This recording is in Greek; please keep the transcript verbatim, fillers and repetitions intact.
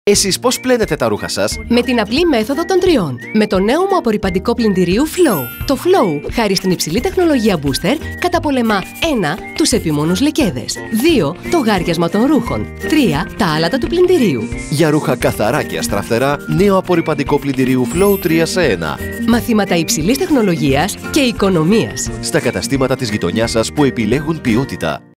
Εσείς πώς πλένετε τα ρούχα σας? Με την απλή μέθοδο των τριών. Με το νέο μου απορρυπαντικό πλυντηρίου Flow. Το Flow, χάρη στην υψηλή τεχνολογία Booster, καταπολεμά ένα τους επιμόνους λεκέδες. δύο Το γάριασμα των ρούχων. τρία Τα άλατα του πλυντηρίου. Για ρούχα καθαρά και αστραφτερά, νέο απορρυπαντικό πλυντηρίου Flow τρία σε ένα. Μαθήματα υψηλής τεχνολογίας και οικονομίας. Στα καταστήματα της γειτονιάς σας που επιλέγουν ποιότητα.